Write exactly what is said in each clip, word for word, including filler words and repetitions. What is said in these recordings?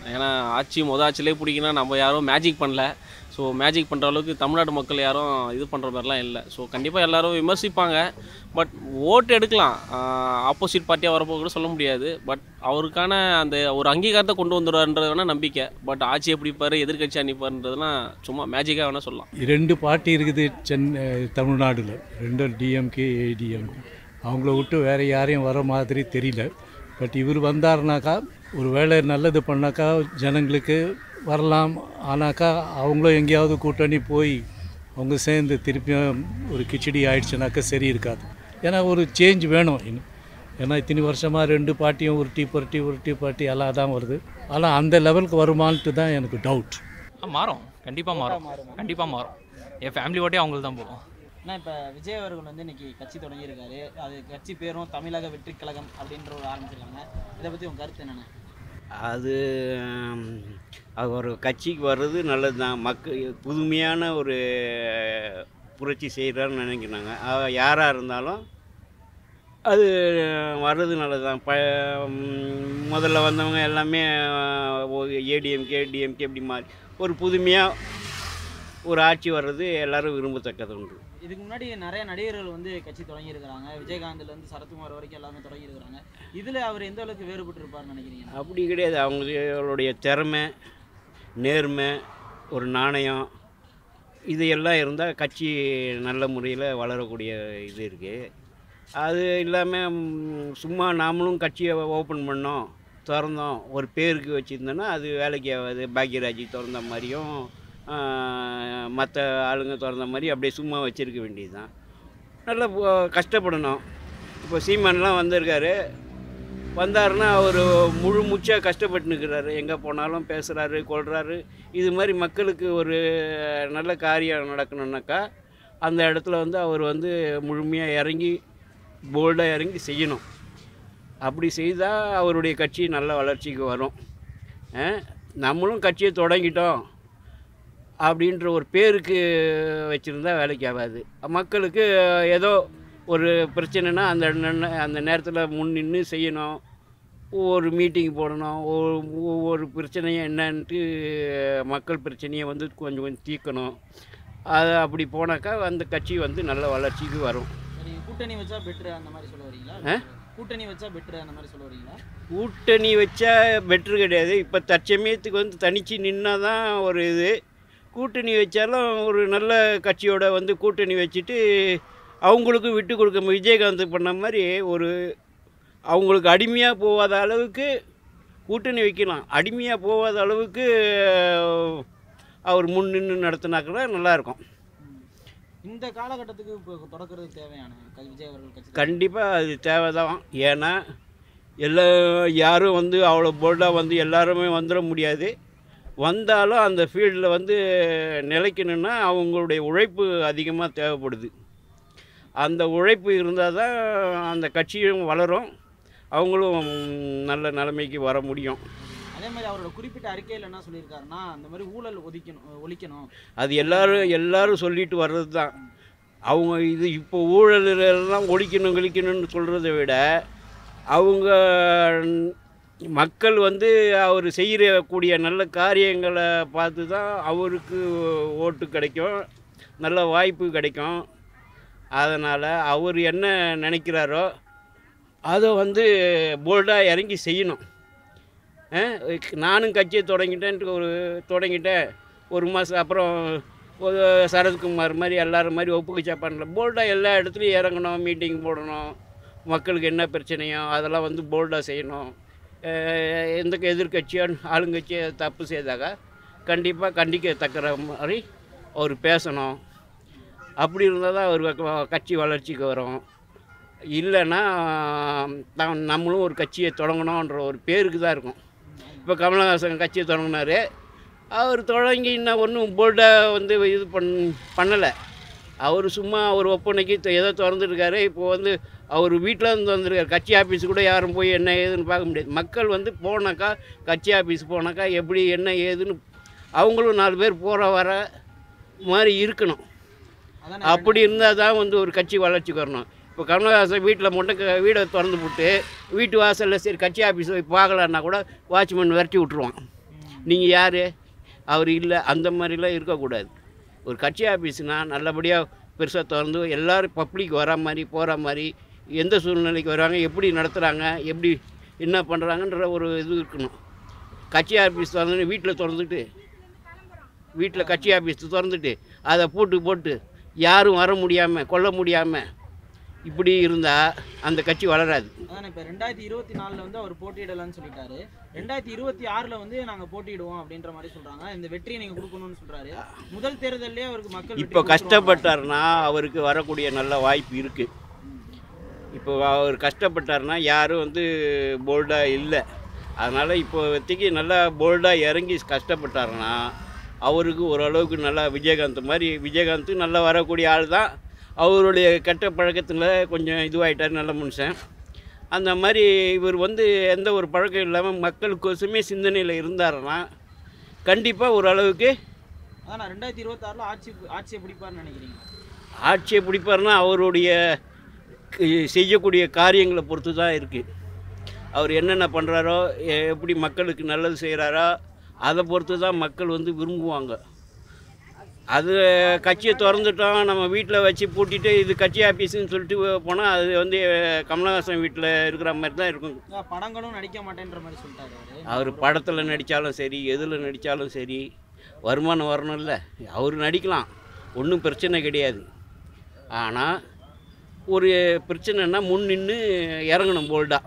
ஏன்னா ஆட்சி மொதல் ஆட்சியிலே பிடிக்கணும், நம்ம யாரும் மேஜிக் பண்ணல. ஸோ மேஜிக் பண்ணுற அளவுக்கு தமிழ்நாடு மக்கள் யாரும் இது பண்ணுற மாதிரிலாம் இல்லை. ஸோ கண்டிப்பாக எல்லோரும் விமர்சிப்பாங்க. பட் ஓட்டு எடுக்கலாம், ஆப்போசிட் பார்ட்டியாக வரப்போ கூட சொல்ல முடியாது. பட் அவருக்கான அந்த ஒரு அங்கீகாரத்தை கொண்டு வந்துடுவார்ன்றது வேணால் நம்பிக்கை. பட் ஆட்சி எப்படி பாரு, எதிர்கட்சி அனுப்பாருன்றதுலாம் சும்மா மேஜிக்காக வேணால் சொல்லலாம். ரெண்டு பார்ட்டி இருக்குது சென்னை தமிழ்நாட்டில், ரெண்டும் டிஎம்கே ஏடிஎம்கே. அவங்கள விட்டு வேறு யாரையும் வர மாதிரி தெரியல. பட் இவர் வந்தாருனாக்கா ஒரு வேளை நல்லது பண்ணாக்கா ஜனங்களுக்கு வரலாம். ஆனாக்கா அவங்களும் எங்கேயாவது கூட்டணி போய் அவங்க சேர்ந்து திருப்பியும் ஒரு கிச்சடி ஆயிடுச்சுனாக்கா சரி இருக்காது. ஏன்னா ஒரு சேஞ்ச் வேணும் இன்னும். ஏன்னா இத்தனை வருஷமாக ரெண்டு பார்ட்டியும் உருட்டி புரட்டி உருட்டி புரட்டி எல்லாம் தான் வருது. ஆனால் அந்த லெவலுக்கு வருமானட்டு தான் எனக்கு டவுட். மாறும், கண்டிப்பாக மாறும், கண்டிப்பாக மாறும். என் ஃபேமிலி ஓட்டே அவங்களுக்கு தான் போகும். ஏன்னா இப்போ விஜய் அவர்கள் வந்து இன்றைக்கி கட்சி தொடங்கியிருக்காரு. அது கட்சி பேரும் தமிழக வெற்றி கழகம் அப்படின்ற ஒரு ஆரம்பிச்சிருக்காங்க. இதை பற்றி உங்கள் கருத்து என்னென்ன? அது அது ஒரு கட்சிக்கு வர்றது நல்லது தான். மக்கள் புதுமையான ஒரு புரட்சி செய்கிறான்னு நினைக்கிறாங்க. யாராக இருந்தாலும் அது வர்றது நல்லது தான். ப முதல்ல வந்தவங்க எல்லாமே ஏடிஎம்கே டிஎம்கே இப்படி மாறி ஒரு புதுமையாக ஒரு ஆட்சி வர்றது எல்லோரும் விரும்பத்தக்கது உண்டு. இதுக்கு முன்னாடி நிறைய நடிகர்கள் வந்து கட்சி தொடங்கியிருக்கிறாங்க. விஜயகாந்த்லேருந்து சரத்குமார் வரைக்கும் எல்லாமே தொடங்கியிருக்கிறாங்க. இதில் அவர் எந்த அளவுக்கு வேறுபட்டு இருப்பார்னு நினைக்கிறீங்க? அப்படி கிடையாது. அவங்களுடைய திறமை, நேர்மை, ஒரு நாணயம், இது எல்லாம் இருந்தால் கட்சி நல்ல முறையில் வளரக்கூடிய இது இருக்குது. அது இல்லாமல் சும்மா நாமளும் கட்சியை ஓப்பன் பண்ணோம், திறந்தோம், ஒரு பேருக்கு வச்சுருந்தோன்னா அது வேலைக்கு ஆகாது. பாக்யராஜி திறந்த மாதிரியும் மற்ற ஆளுங்க திறந்த மாதிரி அப்படியே சும்மா வச்சுருக்க வேண்டியது தான். நல்லா கஷ்டப்படணும். இப்போ சீமான்லாம் வந்திருக்காரு, வந்தாருன்னா அவர் முழு மூச்சாக கஷ்டப்பட்டுனுக்கிறாரு. எங்கே போனாலும் பேசுகிறாரு, கொள்கிறாரு. இது மாதிரி மக்களுக்கு ஒரு நல்ல காரியம் நடக்கணுன்னாக்கா அந்த இடத்துல வந்து அவர் வந்து முழுமையாக இறங்கி போல்டாக இறங்கி செய்யணும். அப்படி செய்தால் அவருடைய கட்சி நல்ல வளர்ச்சிக்கு வரும். நம்மளும் கட்சியை தொடங்கிட்டோம் அப்படின்ற ஒரு பேருக்கு வச்சுருந்தா வேலைக்கு ஆகாது. மக்களுக்கு ஏதோ ஒரு பிரச்சனைனா அந்த அந்த நேரத்தில் முன் நின்று செய்யணும். ஒவ்வொரு மீட்டிங் போடணும். ஒவ்வொரு பிரச்சனையும் என்னன்ட்டு மக்கள் பிரச்சனையை வந்து கொஞ்சம் கொஞ்சம் தீர்க்கணும். அது அப்படி போனாக்கா அந்த கட்சி வந்து நல்ல வளர்ச்சிக்கு வரும். கூட்டணி வச்சா பெட்ரு அந்த மாதிரி சொல்ல வரீங்களா? கூட்டணி வச்சா பெட்ரு அந்த மாதிரி சொல்ல வரீங்களா? கூட்டணி வச்சா பெட்ரு கிடையாது. இப்போ தற்சமயத்துக்கு வந்து தனித்து நின்னா தான் ஒரு இது. கூட்டணி வச்சாலும் ஒரு நல்ல கட்சியோட வந்து கூட்டணி வச்சுட்டு அவங்களுக்கு விட்டு கொடுக்க, விஜயகாந்த் பண்ண மாதிரி ஒரு அவங்களுக்கு அடிமையாக போகாத அளவுக்கு கூட்டணி வைக்கலாம். அடிமையாக போகாத அளவுக்கு அவர் முன் நின்று நடத்தினாக்கா நல்லாயிருக்கும். இந்த காலகட்டத்துக்கு இப்போ தொடக்கிறது தேவையான விஜய் அவர்கள் கட்சி கண்டிப்பாக அது தேவை தான். ஏன்னா எல்லா யாரும் வந்து அவ்வளோ போல்டாக வந்து எல்லாருமே வந்துட முடியாது. வந்தாலும் அந்த ஃபீல்டில் வந்து நிலைக்கணுன்னா அவங்களுடைய உழைப்பு அதிகமாக தேவைப்படுது. அந்த உழைப்பு இருந்தால் தான் அந்த கட்சியும் வளரும், அவங்களும் நல்ல நிலைமைக்கு வர முடியும். அதே மாதிரி அவரோட குறிப்பிட்ட அறிக்கையில் என்ன சொல்லியிருக்காருன்னா, அந்த மாதிரி ஊழல் ஒழிக்கணும் ஒழிக்கணும் அது எல்லோரும் எல்லோரும் சொல்லிட்டு வர்றது தான். அவங்க இது இப்போ ஊழலெல்லாம் ஒழிக்கணும் ஒழிக்கணும்னு சொல்கிறத விட அவங்க மக்கள் வந்து அவர் செய்யக்கூடிய நல்ல காரியங்களை பார்த்து தான் அவருக்கு ஓட்டு கிடைக்கும், நல்ல வாய்ப்பு கிடைக்கும். அதனால் அவர் என்ன நினைக்கிறாரோ அதை வந்து போல்டாக இறங்கி செய்யணும். நானும் கட்சியை தொடங்கிட்டேன்ட்டு ஒரு தொடங்கிட்டேன் ஒரு மாதம் அப்புறம் ஒரு சரத்குமார் மாதிரி எல்லோரும் மாதிரி ஒப்புக்கச்சா பண்ணல. போல்டாக எல்லா இடத்துலையும் இறங்கணும், மீட்டிங் போடணும், மக்களுக்கு என்ன பிரச்சனையோ அதெல்லாம் வந்து போல்டாக செய்யணும். எந்த எதிர்கட்சியோ ஆளுங்கட்சியோ தப்பு செய்தாக்கா கண்டிப்பாக கண்டிக்கத்தக்கிற மாதிரி அவர் பேசணும். அப்படி இருந்தால் தான் அவர் கட்சி வளர்ச்சிக்கு வரும். இல்லைன்னா தான் நம்மளும் ஒரு கட்சியை தொடங்கணுன்ற ஒரு பேருக்கு தான் இருக்கும். இப்போ கமலஹாசன் கட்சியை தொடங்கினார், அவர் தொடங்கி இன்னும் ஒன்றும் போல்டாக வந்து இது பண் பண்ணலை. அவர் சும்மா அவர் ஒப்பனைக்கு ஏதோ திறந்துருக்காரு. இப்போது வந்து அவர் வீட்டில் இருந்து வந்திருக்காரு. கட்சி ஆஃபீஸ் கூட யாரும் போய் என்ன ஏதுன்னு பார்க்க முடியாது. மக்கள் வந்து போனாக்கா கட்சி ஆஃபீஸ் போனாக்கா எப்படி என்ன ஏதுன்னு அவங்களும் நாலு பேர் போகிற வர மாதிரி இருக்கணும். அப்படி இருந்தால் தான் வந்து ஒரு கட்சி வளர்ச்சிக்கு வரணும். இப்போ கமலஹாசன் வீட்டில் மட்டும் வீடை திறந்து போட்டு வீட்டு வாசலில் சரி கட்சி ஆஃபீஸ் போய் பார்க்கலன்னா கூட வாட்ச்மேன் விரட்டி விட்ருவான். நீங்கள் யார், அவர் இல்லை, அந்த மாதிரிலாம் இருக்கக்கூடாது. ஒரு கட்சி ஆஃபீஸ்னால் நல்லபடியாக பெருசாக திறந்து எல்லோரும் பப்ளிக் வர மாதிரி போகிற மாதிரி, எந்த சூழ்நிலைக்கு வராங்க, எப்படி நடத்துகிறாங்க, எப்படி என்ன பண்ணுறாங்கன்ற ஒரு இது இருக்கணும். கட்சி ஆஃபீஸ் திறந்து வீட்டில் திறந்துட்டு வீட்டில் கட்சி ஆஃபீஸ் திறந்துட்டு அதை பூட்டு போட்டு யாரும் வர முடியாமல் கொல்ல முடியாமல் இப்படி இருந்தால் அந்த கட்சி வளராது. அதான் இப்போ ரெண்டாயிரத்தி இருபத்தி நாலில் வந்து அவர் போட்டியிடலான்னு சொல்லிட்டாரு. ரெண்டாயிரத்தி இருபத்தி ஆறில் வந்து நாங்கள் போட்டியிடுவோம் அப்படின்ற மாதிரி சொல்கிறாங்க. இந்த வெற்றியை நீங்கள் கொடுக்கணும்னு சொல்கிறாரு. முதல் தேர்தலே அவருக்கு மக்கள் இப்போ கஷ்டப்பட்டார்னா அவருக்கு வரக்கூடிய நல்ல வாய்ப்பு இருக்குது. இப்போ அவர் கஷ்டப்பட்டார்னா யாரும் வந்து போல்டாக இல்லை. அதனால் இப்போதைக்கு நல்லா போல்டாக இறங்கி கஷ்டப்பட்டார்னா அவருக்கு ஓரளவுக்கு நல்லா விஜயகாந்த் மாதிரி, விஜயகாந்த் நல்லா வரக்கூடிய ஆள் தான். அவருடைய கெட்ட பழக்கத்தில் கொஞ்சம் இதுவாகிட்டார், நல்ல மனுஷன். அந்த மாதிரி இவர் வந்து எந்த ஒரு பழக்கம் இல்லாமல் மக்களுக்கோசமே சிந்தனையில் இருந்தாருன்னா கண்டிப்பாக ஓரளவுக்கு. அதான் ரெண்டாயிரத்தி இருபத்தாறில் ஆட்சி ஆட்சியை பிடிப்பார்னு நினைக்கிறீங்க? ஆட்சியை பிடிப்பார்னா அவருடைய செய்யக்கூடிய காரியங்களை பொறுத்து தான் இருக்குது. அவர் என்னென்ன பண்ணுறாரோ, எப்படி மக்களுக்கு நல்லது செய்கிறாரோ அதை பொறுத்து தான் மக்கள் வந்து விரும்புவாங்க. அது கட்சியை திறந்துட்டோம் நம்ம வீட்டில் வச்சு பூட்டிட்டு இது கட்சி ஆஃபீஸுன்னு சொல்லிட்டு போனால் அது வந்து கமலஹாசன் வீட்டில் இருக்கிற மாதிரி தான் இருக்கும். படங்களும் நடிக்க மாட்டேன்ற மாதிரி சொல்லிட்டாரு. அவர் படத்தில் நடித்தாலும் சரி, எதில் நடித்தாலும் சரி, வருமானம் வரணும் இல்லை. அவர் நடிக்கலாம், ஒன்றும் பிரச்சனை கிடையாது. ஆனால் ஒரு பிரச்சனைன்னா முன் நின்று இறங்கணும் போல்டாக.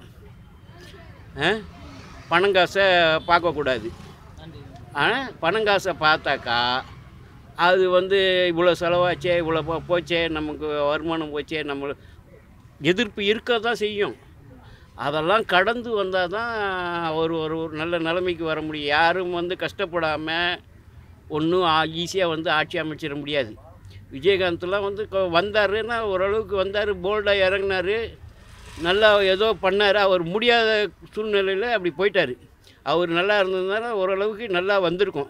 பணங்காசை பார்க்கக்கூடாது. ஆனால் பணங்காசை பார்த்தாக்கா அது வந்து இவ்வளோ செலவாச்சே, இவ்வளோ போ போச்சே நமக்கு வருமானம் போச்சே, நம்ம எதிர்ப்பு இருக்க தான் செய்யும். அதெல்லாம் கடந்து வந்தால் தான் ஒரு ஒரு நல்ல நிலைமைக்கு வர முடியும். யாரும் வந்து கஷ்டப்படாமல் ஒன்றும் ஈஸியாக வந்து ஆட்சி அமைச்சிட முடியாது. விஜயகாந்த்லாம் வந்து வந்தாருன்னா ஓரளவுக்கு வந்தார், போல்டாக இறங்கினார், நல்லா ஏதோ பண்ணார். அவர் முடியாத சூழ்நிலையில் அப்படி போயிட்டார். அவர் நல்லா இருந்ததுனால ஓரளவுக்கு நல்லா வந்திருக்கும்.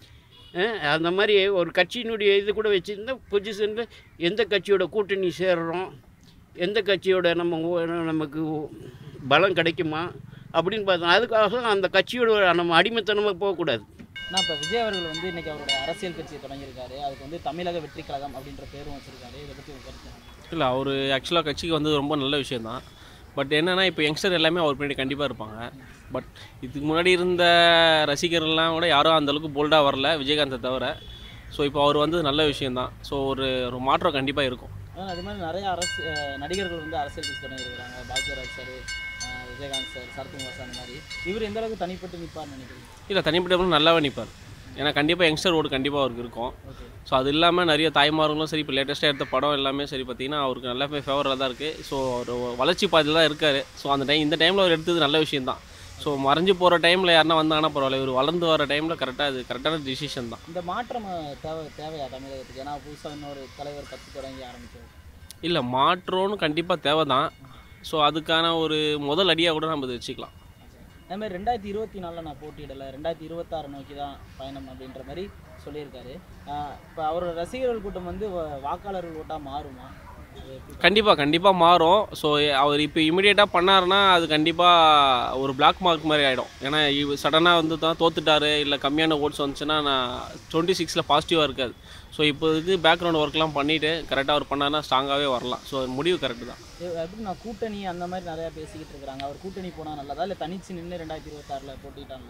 அந்த மாதிரி ஒரு கட்சியினுடைய இது கூட வச்சுருந்தா பொசிஷனில் எந்த கட்சியோட கூட்டணி சேர்றோம், எந்த கட்சியோட நம்ம நமக்கு பலம் கிடைக்குமா அப்படின்னு பார்த்தோம். அதுக்காக அந்த கட்சியோட நம்ம அடிமைத்தனமாக போகக்கூடாது. நான் இப்போ விஜய் அவர்கள் வந்து இன்றைக்கி அவருடைய அரசியல் கட்சியை தொடங்கியிருக்காரு. அதுக்கு வந்து தமிழக வெற்றி கழகம் அப்படின்ற பேரும் வச்சுருக்காரு. இதை பற்றி கருத்து இல்லை, அவர் ஆக்சுவலாக கட்சிக்கு வந்து ரொம்ப நல்ல விஷயந்தான். பட் என்னென்னா இப்போ யங்ஸ்டர் எல்லாமே அவர் பின்னாடி கண்டிப்பாக இருப்பாங்க. பட் இதுக்கு முன்னாடி இருந்த ரசிகர்கள்லாம் கூட யாரும் அந்தளவுக்கு போல்டாக வரல விஜயகாந்தை தவிர. ஸோ இப்போ அவர் வந்து நல்ல விஷயந்தான். ஸோ ஒரு ஒரு மாற்றம் கண்டிப்பாக இருக்கும். அது மாதிரி நிறைய அரசு நடிகர்கள் வந்து அரசியல் கட்சி தொடங்கியிருக்கிறாங்க. Bhagyaraj sir, Vijayakanth sir, Sarathkumar sir, அந்த மாதிரி. இவர் எந்த அளவுக்கு தனிப்பட்டு நிற்பார்னு நினைக்கிறீங்க? இல்லை, தனிப்பட்ட நல்லாவே நிற்பார். ஏன்னா கண்டிப்பாக யங்ஸ்டர் ஓடு கண்டிப்பாக அவருக்கு இருக்கும். ஸோ அது இல்லாமல் நிறைய தாய்மார்களும் சரி, இப்போ லேட்டஸ்ட்டாக எடுத்த படம் எல்லாமே சரி பார்த்திங்கன்னா அவருக்கு நல்லாவே ஃபேவராக தான் இருக்குது. ஸோ ஒரு வளர்ச்சி பாதையில் தான் இருக்கார். ஸோ அந்த டைம் இந்த டைமில் அவர் எடுத்தது நல்ல விஷயம் தான். ஸோ மறைஞ்சு போகிற டைமில் யாருன்னா வந்தாங்கன்னா பரவாயில்ல, இவர் வளர்ந்து வர டைமில் கரெக்டாக அது கரெக்டான டிசிஷன் தான். இந்த மாற்றம் தேவை தேவையா தமிழகத்துக்கு? ஏன்னா புதுசாக இன்னொரு தலைவர் கட்சி தொடங்கி ஆரம்பிச்சது. இல்லை, மாற்றம்னு கண்டிப்பாக தேவை தான். ஸோ அதுக்கான ஒரு முதல் அடியாக கூட நம்ம இதை வச்சுக்கலாம். அதேமாதிரி ரெண்டாயிரத்தி இருபத்தி நாலில் நான் போட்டியிடலை, ரெண்டாயிரத்தி இருபத்தாறு நோக்கி தான் பயணம் அப்படின்ற மாதிரி சொல்லியிருக்காரு. இப்போ அவரோட ரசிகர்கள் கூட்டம் வந்து வாக்காளர்கள் ஓட்டாக மாறுமா? கண்டிப்பாக கண்டிப்பாக மாறும். ஸோ அவர் இப்போ இமீடியட்டாக பண்ணாருன்னா அது கண்டிப்பாக ஒரு பிளாக் மார்க் மாதிரி ஆகிடும். ஏன்னா சடனாக வந்து தான் தோத்துட்டாரு, இல்லை கம்மியான ஓட்ஸ் வந்துச்சுன்னா நான் டுவெண்ட்டி சிக்ஸில் பாசிட்டிவாக இருக்காது. ஸோ இப்போ இது பேக்ரவுண்ட் ஒர்க்லாம் பண்ணிவிட்டு கரெக்டாக அவர் பண்ணார்னா ஸ்ட்ராங்காகவே வரலாம். ஸோ முடிவு கரெக்டு தான். எப்படி நான் கூட்டணி அந்த மாதிரி நிறையா பேசிக்கிட்டு இருக்கிறாங்க. அவர் கூட்டணி போனால் நல்லதா, இல்லை தனிச்சு நின்று ரெண்டாயிரத்தி இருபத்தாறில் போட்டிட்டாங்க?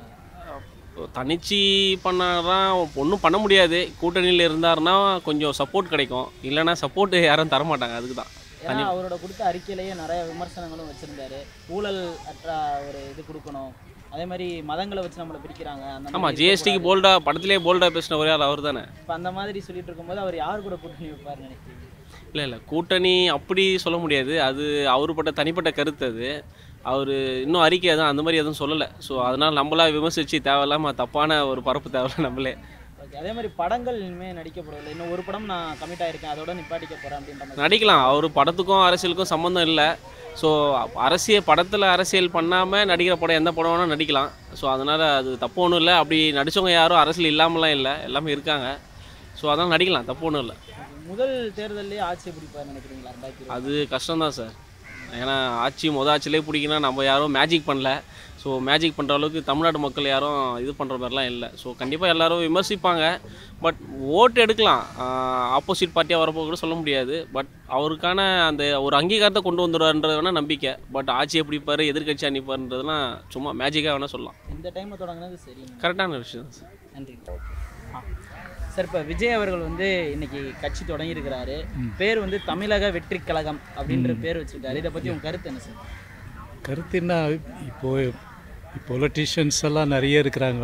தனிச்சு பண்ணாதான் ஒன்றும் பண்ண முடியாது. கூட்டணியில் இருந்தாருன்னா கொஞ்சம் சப்போர்ட் கிடைக்கும், இல்லைனா சப்போர்ட் யாரும் தரமாட்டாங்க. அதுக்கு தான். ஏன்னா அவரோட கொடுத்த அறிக்கையிலேயே நிறைய விமர்சனங்களும் வச்சுருந்தாரு. ஊழல் அற்ற ஒரு இது கொடுக்கணும், அதே மாதிரி மதங்களை வச்சு நம்மளை பிரிக்கிறாங்க. அந்த ஆமாம், ஜிஎஸ்டிக்கு போல்டாக படத்திலே போல்டாக பேசின ஒரே ஆள் அவர் தானே. இப்போ அந்த மாதிரி சொல்லிட்டு இருக்கும்போது அவர் யார் கூட கூட்டணி வைப்பார்னு நினைக்கிறீங்க? இல்லை இல்லை, கூட்டணி அப்படி சொல்ல முடியாது. அது அவருப்பட்ட தனிப்பட்ட கருத்து. அது அவர் இன்னும் அறிக்கை தான் அந்த மாதிரி எதுவும் சொல்லலை. ஸோ அதனால் நம்மளா விமர்சித்து தேவையில்லாமல் தப்பான ஒரு பரப்பு தேவையில்ல நம்மளே. ஓகே, அதே மாதிரி படங்கள் இனிமேல் நடிக்கப்படவில்லை. இன்னும் ஒரு படம் நான் கமிட் ஆகிருக்கேன், அதோட நிப்பாட்டிக்க போகிறேன் அப்படின்ற மாதிரி நடிக்கலாம். அவர் படத்துக்கும் அரசியலுக்கும் சம்மந்தம் இல்லை. ஸோ அரசியல் படத்தில் அரசியல் பண்ணாமல் நடிக்கிற படம் எந்த படம் வேணால் நடிக்கலாம். ஸோ அதனால் அது தப்பு ஒன்றும் இல்லை. அப்படி நடித்தவங்க யாரும் அரசியல் இல்லாமலாம் இல்லை, எல்லாமே இருக்காங்க. ஸோ அதனால் நடிக்கலாம், தப்பு ஒன்றும் இல்லை. முதல் தேர்தலே ஆட்சி பிடிப்பார் நினைக்கிறீங்களா? அது கஷ்டம்தான் சார். ஏன்னா ஆட்சி மொதல் ஆட்சியிலே பிடிக்கணும், நம்ம யாரும் மேஜிக் பண்ணல. ஸோ ஸோ மேஜிக் பண்ணுற அளவுக்கு தமிழ்நாடு மக்கள் யாரும் இது பண்ணுற மாதிரிலாம் இல்லை. ஸோ கண்டிப்பாக எல்லோரும் விமர்சிப்பாங்க. பட் ஓட்டு எடுக்கலாம். ஆப்போசிட் பார்ட்டியாக வரப்போ கூட சொல்ல முடியாது. பட் அவருக்கான அந்த ஒரு அங்கீகாரத்தை கொண்டு வந்துடுவார்ன்றது வேணால் நம்பிக்கை. பட் ஆட்சி எப்படி பாரு, எதிர்கட்சி அனுப்பாருன்றதுலாம் சும்மா மேஜிக்காக வேணால் சொல்லலாம். இந்த டைமில் தொடங்கினது சரி, கரெக்டான விஷயம் சார். நன்றி. ஆ சார், இப்போ விஜய் அவர்கள் வந்து இன்னைக்கு கட்சி தொடங்கியிருக்கிறாரு. பேர் வந்து தமிழக வெற்றி கழகம் அப்படின்ற பேர் வச்சுருக்காரு. இதை பற்றி உங்கள் கருத்து என்ன சார்? கருத்துன்னா இப்போது பொலிட்டிஷியன்ஸ் எல்லாம் நிறைய இருக்கிறாங்க.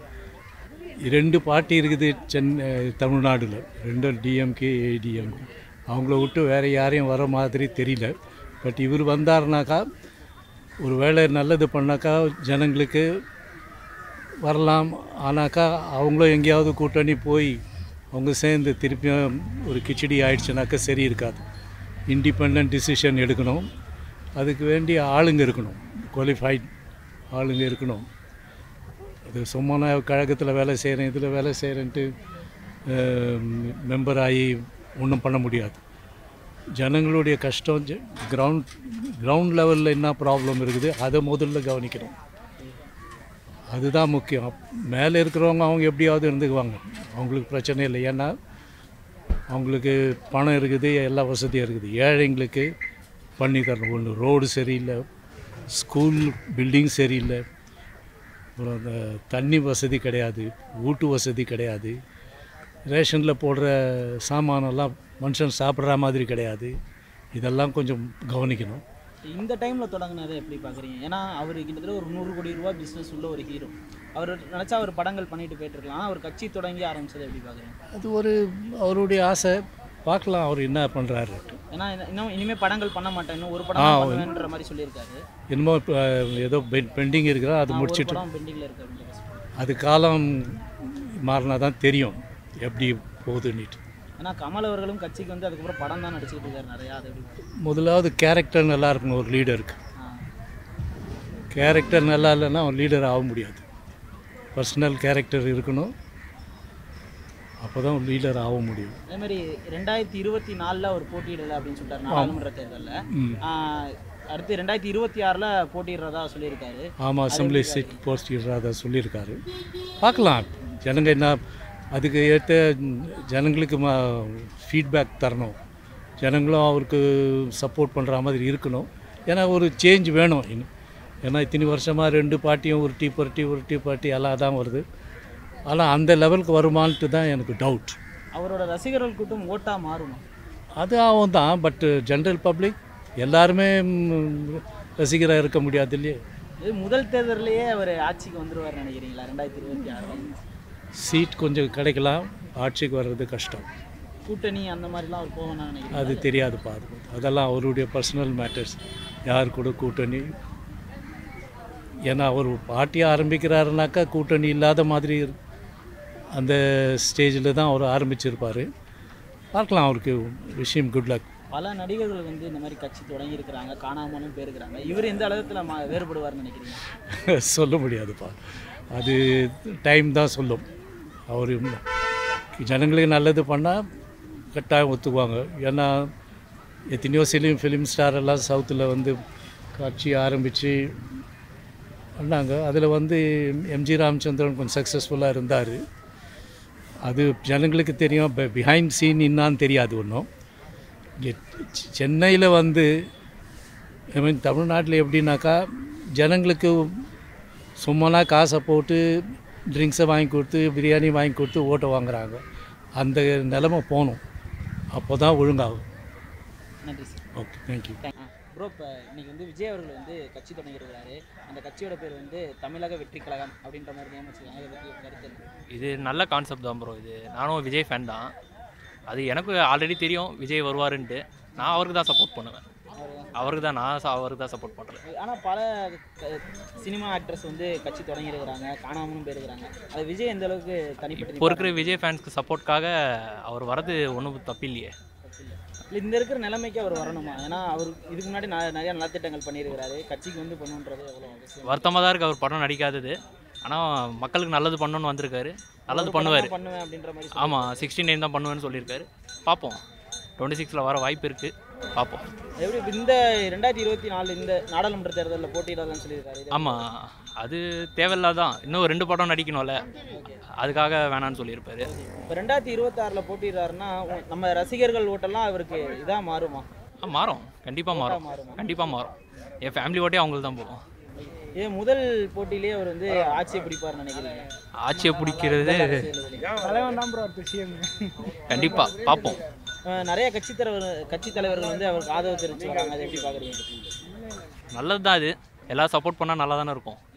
ரெண்டு பார்ட்டி இருக்குது சென்னை தமிழ்நாடில், ரெண்டும் டிஎம்கே ஏடிஎம்கே. அவங்கள விட்டு வேறு யாரையும் வர மாதிரி தெரியல. பட் இவர் வந்தாருனாக்கா ஒரு வேளை நல்லது பண்ணாக்கா ஜனங்களுக்கு வரலாம். ஆனாக்கா அவங்களும் எங்கேயாவது கூட்டணி போய் அவங்க சேர்ந்து திருப்பியும் ஒரு கிச்சடி ஆயிடுச்சுனாக்கா சரி இருக்காது. இண்டிபெண்ட் டிசிஷன் எடுக்கணும். அதுக்கு வேண்டிய ஆளுங்க இருக்கணும், குவாலிஃபைட் ஆளுங்க இருக்கணும். அது சும்மா நான் கழகத்தில் வேலை செய்கிறேன், இதில் வேலை செய்கிறேன்ட்டு மெம்பர் ஆகி ஒன்றும் பண்ண முடியாது. ஜனங்களுடைய கஷ்டம், கிரவுண்ட் கிரவுண்ட் லெவலில் என்ன ப்ராப்ளம் இருக்குது அதை முதல்ல கவனிக்கணும். அதுதான் முக்கியம். மேலே இருக்கிறவங்க அவங்க எப்படியாவது இருந்துக்குவாங்க, அவங்களுக்கு பிரச்சனை இல்லை. ஏன்னா அவங்களுக்கு பணம் இருக்குது, எல்லா வசதியும் இருக்குது. ஏழைங்களுக்கு பண்ணி தரணும். ஒன்று ரோடு சரியில்லை, ஸ்கூல் பில்டிங் சரியில்லை, அப்புறம் அந்த தண்ணி வசதி கிடையாது, வீட்டு வசதி கிடையாது, ரேஷனில் போடுற சாமானெல்லாம் மனுஷன் சாப்பிட்ற மாதிரி கிடையாது. இதெல்லாம் கொஞ்சம் கவனிக்கணும். இந்த டைமில் தொடங்கினதை எப்படி பார்க்குறீங்க? ஏன்னா அவர் கிட்டத்தட்ட ஒரு நூறு கோடி ரூபா பிஸ்னஸ் உள்ள ஒரு ஹீரோ. அவர் நினச்சா அவர் படங்கள் பண்ணிட்டு போயிட்டுருக்கலாம். அவர் கட்சி தொடங்கி ஆரம்பிச்சதை எப்படி பார்க்குறீங்க? அது ஒரு அவருடைய ஆசை. பார்க்கலாம் அவர் என்ன பண்ணுறாரு. ஏன்னா இன்னும் இனிமேல் படங்கள் பண்ண மாட்டேன், இன்னும் ஒரு படம் பண்ணுவேன்ற மாதிரி சொல்லியிருக்காரு. இன்னும் ஏதோ பெண்டிங் இருக்கிறா, அது முடிச்சுட்டு பெண்டிங்கில் இருக்கு அப்படின்ற. அது காலம் மாறினா தான் தெரியும் எப்படி போகுதுன்னுட்டு. ஏன்னா கமல் அவர்களும் கட்சிக்கு வந்து அதுக்கப்புறம் படம் தான் நடிச்சுக்கிட்டு இருக்காரு நிறையா. அது முதலாவது கேரக்டர் நல்லா இருக்கணும் ஒரு லீடருக்கு. கேரக்டர் நல்லா இல்லைன்னா அவன் லீடர் ஆக முடியாது. பர்சனல் கேரக்டர் இருக்கணும், அப்போ தான் ஒரு லீடர் ஆக முடியும். அதே மாதிரி ரெண்டாயிரத்தி இருபத்தி நாலில் அவர் போட்டியிடலை அப்படின்னு சொல்லிட்டார் நாடாளுமன்ற தேர்தலில். அடுத்து ரெண்டாயிரத்தி இருபத்தி ஆறில் போட்டிடுறதா சொல்லியிருக்காரு. ஆமாம், அசம்பிளி சீட் போட்டிடுறதா சொல்லியிருக்காரு. பார்க்கலாம். ஜனங்க என்ன அதுக்கு ஏற்ற ஜனங்களுக்கு மா ஃபீட்பேக் தரணும். ஜனங்களும் அவருக்கு சப்போர்ட் பண்ணுற மாதிரி இருக்கணும். ஏன்னா ஒரு சேஞ்ச் வேணும். ஏன்னா இத்தனை வருஷமாக ரெண்டு பார்ட்டியும் ஒரு டீ பார்ட்டி ஒரு டீ பார்ட்டி எல்லாம் தான் வருது. ஆனால் அந்த லெவலுக்கு வருமானட்டு தான் எனக்கு டவுட். அவரோட ரசிகர்கள் கூட்டம் ஓட்டாக மாறுமா? அது ஆகும் தான். பட் ஜென்ரல் பப்ளிக் எல்லாருமே ரசிகராக இருக்க முடியாது இல்லையே. இது முதல் தேர்தலையே அவர் ஆட்சிக்கு வந்துடுவார் நினைக்கிறீங்களா? ரெண்டாயிரத்தி இருபத்தி ஆறு சீட் கொஞ்சம் கிடைக்கலாம், ஆட்சிக்கு வர்றது கஷ்டம். கூட்டணி அந்த மாதிரிலாம் அவர் போகணும்னு நினைக்கிறேன். அது தெரியாது பாரு, அதெல்லாம் அவருடைய பர்சனல் மேட்டர்ஸ். யார் கூட கூட்டணி, ஏன்னா அவர் பார்ட்டியை ஆரம்பிக்கிறாருனாக்கா கூட்டணி இல்லாத மாதிரி அந்த ஸ்டேஜில் தான் அவர் ஆரம்பிச்சிருப்பார். பார்க்கலாம், அவருக்கு விஷயம் குட் லக். பல நடிகர்கள் வந்து இந்த மாதிரி கட்சி தொடங்கி இருக்கிறாங்க, காணாமலும் போயிருக்கிறாங்க. இவர் எந்த அளவுக்கு மா வேறுபடுவார்னு நினைக்கிறீங்க? சொல்ல முடியாதுப்பா, அது டைம் தான் சொல்லும். அவர் ஜனங்களுக்கு நல்லது பண்ணால் கட்டாயம் ஒத்துக்குவாங்க. ஏன்னா எத்தனையோ சிலிம் ஃபிலிம் ஸ்டார் எல்லாம் சவுத்தில் வந்து கட்சி ஆரம்பித்து பண்ணாங்க. அதில் வந்து எம்ஜி ராமச்சந்திரன் கொஞ்சம் சக்ஸஸ்ஃபுல்லாக இருந்தார். அது ஜனங்களுக்கு தெரியும். பிஹைண்ட் சீன் என்னான்னு தெரியாது ஒன்றும். இங்கே சென்னையில் வந்து ஐ மீன் தமிழ்நாட்டில் எப்படின்னாக்கா ஜனங்களுக்கு சும்மானா காசை போட்டு ட்ரிங்க்ஸை வாங்கி கொடுத்து பிரியாணி வாங்கி கொடுத்து ஓட்டை வாங்குறாங்க. அந்த நிலமை போகணும், அப்போ தான் ஒழுங்காகும். நன்றி சார். Okay, thank you. ப்ரோ, இப்போ இன்றைக்கி வந்து விஜய் அவர்கள் வந்து கட்சி தொடங்கியிருக்கிறாரு. அந்த கட்சியோட பேர் வந்து தமிழக வெற்றி கழகம் அப்படின்ற மாதிரி நியமிச்சிருக்காங்க. இதை பற்றி கருத்து? இது நல்ல கான்செப்ட் தான் ப்ரோ. இது நானும் விஜய் ஃபேன் தான். அது எனக்கு ஆல்ரெடி தெரியும் விஜய் வருவாருன்ட்டு. நான் அவருக்கு தான் சப்போர்ட் பண்ணுவேன். அவருக்கு தான் நான் அவருக்கு தான் சப்போர்ட் பண்ணுறேன். ஆனால் பல சினிமா ஆக்ட்ரஸ் வந்து கட்சி தொடங்கியிருக்கிறாங்க, காணாமலும் போயிருக்கிறாங்க. அது விஜய் எந்த அளவுக்கு தனிப்பட்ட இப்போ இருக்கிற விஜய் ஃபேன்ஸ்க்கு சப்போர்ட்காக அவர் வரது ஒன்றும் தப்பு இல்லையே. இந்த இருக்கிற நிலைமைக்கு அவர் வரணுமா? ஏன்னா அவர் இதுக்கு முன்னாடி நிறைய நலத்திட்டங்கள் பண்ணியிருக்கிறாரு. கட்சிக்கு வந்து பண்ணுன்றது எவ்வளோ அவசியம். வருத்தமாக தான் இருக்குது அவர் படம் நடிக்காதது. ஆனால் மக்களுக்கு நல்லது பண்ணணும்னு வந்திருக்காரு. நல்லது பண்ணுவார். பண்ணுவேன் அப்படின்ற மாதிரி. ஆமாம், சிக்ஸ்டி நைன் தான் பண்ணுவேன்னு சொல்லியிருக்காரு. பார்ப்போம், டுவெண்ட்டி சிக்ஸில் வர வாய்ப்பு இருக்குது. பார்ப்போம். எப்படி இப்ப இந்த ரெண்டாயிரத்தி இருபத்தி நாலு இந்த நாடாளுமன்ற தேர்தலில் போட்டியிடலாம்னு சொல்லியிருக்காரு. இது ஆமாம், அது தேவையில்லாதான். இன்னும் ரெண்டு படம் நடிக்கணும்ல, அதுக்காக வேணான்னு சொல்லியிருப்பாரு. இப்போ ரெண்டாயிரத்தி இருபத்தாறில் போட்டிடுறாருன்னா நம்ம ரசிகர்கள் ஓட்டெல்லாம் அவருக்கு இதாக மாறுமா? ஆ மாறும், கண்டிப்பாக மாறும், கண்டிப்பாக மாறும். என் ஃபேமிலி ஓட்டே அவங்களுக்கு தான் போகும். ஏன் முதல் போட்டியிலேயே அவர் வந்து ஆட்சியை பிடிப்பார்னு நினைக்கிறீங்க? ஆட்சியை பிடிக்கிறது கண்டிப்பாக பார்ப்போம். நிறைய கட்சி தலைவர் கட்சி தலைவர்கள் வந்து அவருக்கு ஆதரவு தெரிவிச்சு வராங்க. அதை எப்படி பார்க்குறீங்க? நல்லது தான், அது எல்லாம் சப்போர்ட் பண்ணால் நல்லா தானே இருக்கும்.